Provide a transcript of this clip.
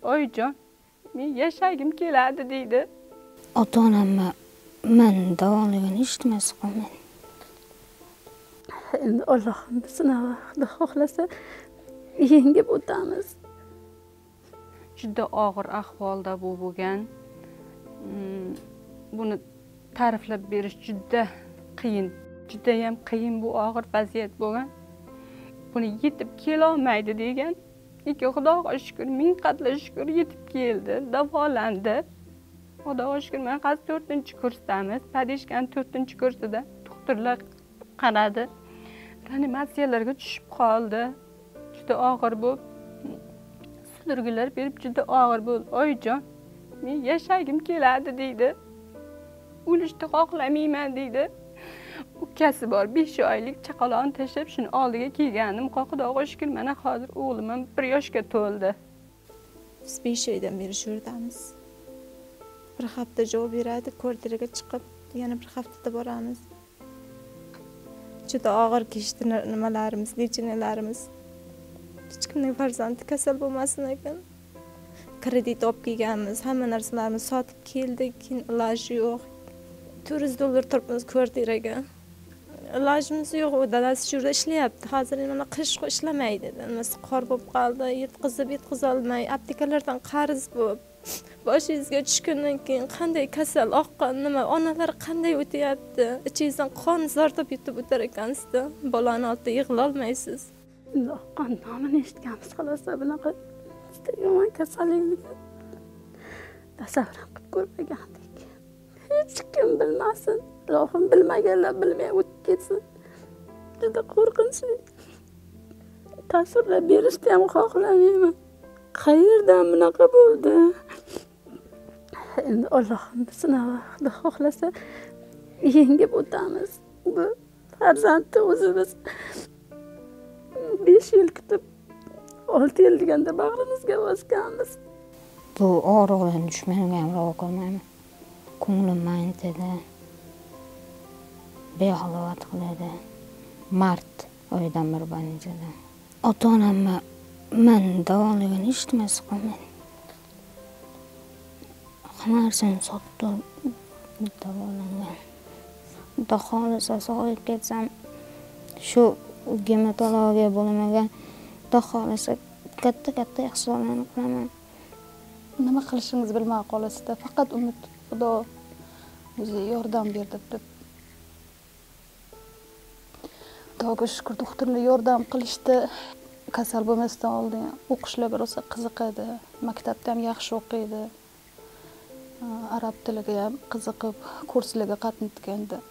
Oyijon, men yashagim keladi deydi. Ota-onamni men davolagan eshitmas qolmadi. Endi Allohning sinog'i, Xudo xohlasa yengib o'tamiz. Juda og'ir ahvolda bu bo'lgan. Buni ta'riflab berish juda qiyin. Juda ham qiyin bu og'ir vaziyat bo'lgan. Buni yetib kela olmaydi degan. Lekin Xudoga shukr, ming qatla shukr yetib keldi, davolandi. Xudoga shukr, men hozir 4-kursdamiz. Padishkan 4-kursida doktorlar qaradi. Reanimatsiyalarga tushib qoldi. Juda og'ir bu. Sudraglar berib juda og'ir bo'ldi. Oyijon, men yashagim keladi deydi. O'lishni xohlamayman deydi. Ukasi bor, 5 oylik chaqaloqni tashlab shuni oldiga kelgandim. Xudoga shukr, mana hozir o'g'lim 1 yoshga to'ldi. Biz 5 oydan beri shu yerdamiz. Bir hafta javob beradi, kvartiraga chiqib, yana bir haftada boramiz. Juda og'ir kechdi nimalarimiz, lechinalarimiz. Hech kimning farzandi kasal bo'lmasin ekan. Kredit olib kelganmiz, hamma narsalarimizni sotib keldik, iloji yo'q. $400 turibmiz kvartiraga. Ilojimiz yo'q, u dadasi shu yerda ishlayapti. Hozir mana qish ishlamaydi. Nimasi qor bo'lib qoldi, yetkazib olmay, aptekalardan qarz bo'lib. Boshingizga tushgandan keyin qanday kasal oqqan, nima, onalar qanday o'tyapti? Ichingizdan qon zardob yutib o'tar ekansiz-da. Bolani oldida yig'la olmaysiz. Oqqan nomini eshitganmiz, xalosa bunaqa yomon kasallikni tasavvur qilib ko'rmagandik. Hech kim bilmasin. Ilohim bilmaganlar bilmay o'tib ketsin. Juda qo'rqinchli. Tasvirlab berishni ham xohlamayman. Qayerdan bunaqa bo'ldi? Endi Allohning sinog'i, Xudo xohlasa yengib o'tamiz. Bu farzandni o'zimiz 5 yil kutib 6 yil deganda bag'rimizga bosganmiz. Bu og'riqlarni tushmanga ham ravo ko'rmayman. Ko'nglim mayintida. Behalovat qiladi. Mart oyidan bir больницада. Ota-onamni men davolagan eshitmas qolmadi. Hamma narsani sotdi, davolangan. Xudo xohlasa sog'ayib ketsam, shu gematologiya bo'limiga Xudo xohlasa katta yaxshiliklarni qilaman. Nima qilishingizni bilmay qolasizda, faqat umid Xudo o'zi yordam berdi deb. Xudoga shukr, doktorlar yordam qilishdi. Kasal bo'lmasdan oldin o'qishlarga rosa qiziqadi. Maktabda ham yaxshi o'qiydi. Arab tiliga ham qiziqib, kurslarga qatnayotgandi.